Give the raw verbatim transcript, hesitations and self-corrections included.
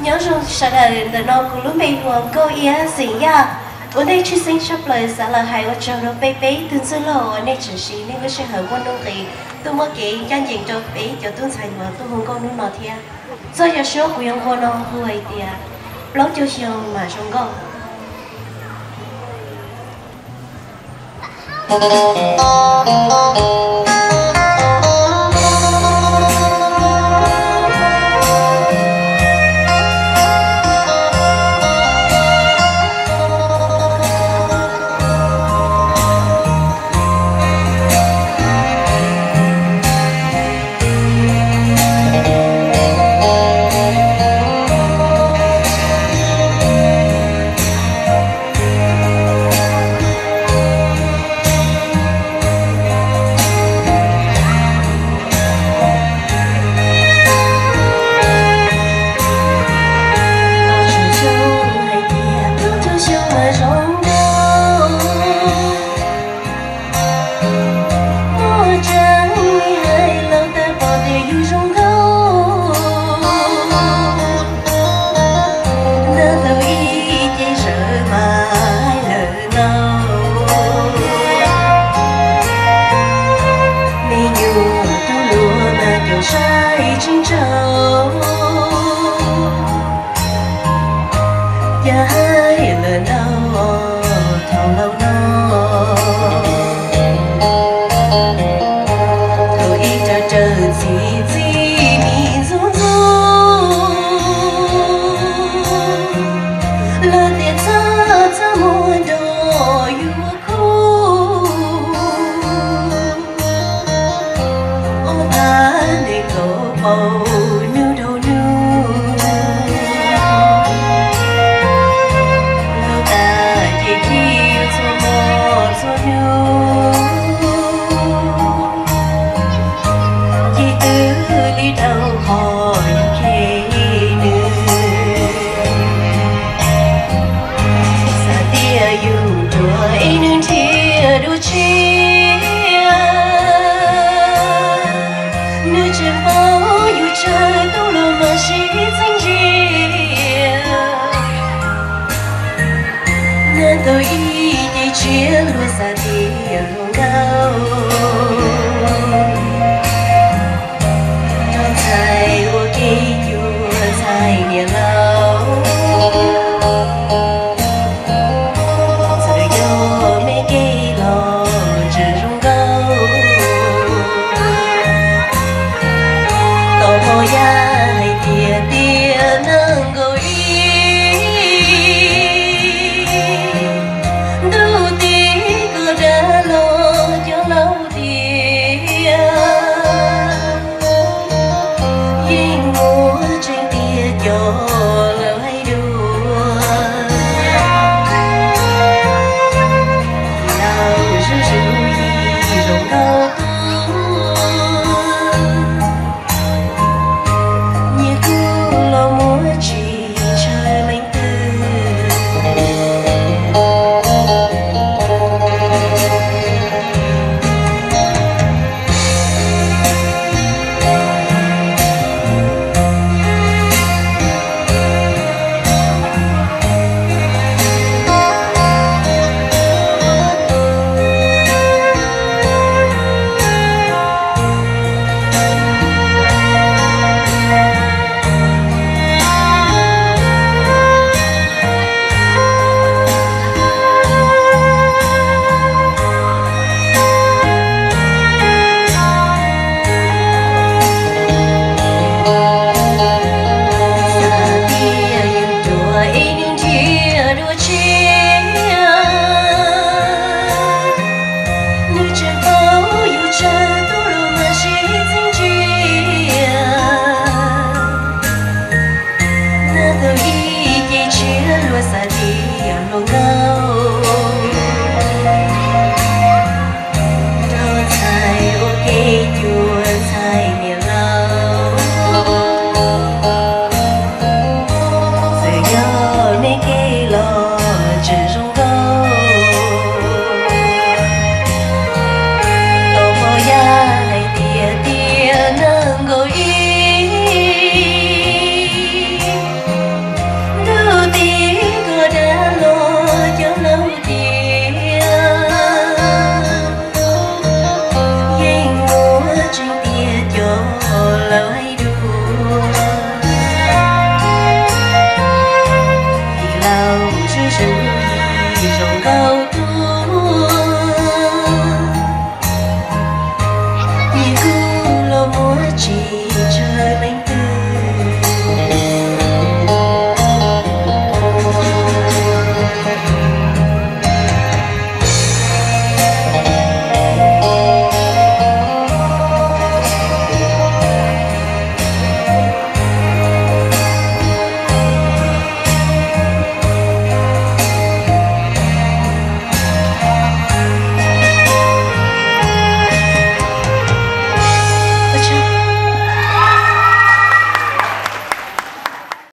nhớ rằng sau này là nó cũng lúc mình hoàng cô ý gì ya ở đây chú sinh sắp lời sẽ là hai ở trong nó bé bé tương xưa lò ở đây chỉ xin nên có sự hợp quân đông kỳ tôi mới kể chân diện cho bé cho tôi xài mà tôi không có nút nọ thia do giờ số của ông con nó hơi tiệt lâu chưa xong mà xong go sai chính châu giá hai lần đâu thao lâu nó tôi ý cho chờ gì gì mi du du lỡ tiền xa xa muôn đồ yêu khu ông ta để cầu bầu nu đâu nu lâu ta chỉ khi cho một cho nu chỉ từ đi đâu hỏi khi nữa xa tia yêu tuổi nên chia đôi chia nơi trên phố yêu trời tôi luôn mà chỉ danh chia nên tôi ý để chia luôn xa tia không đau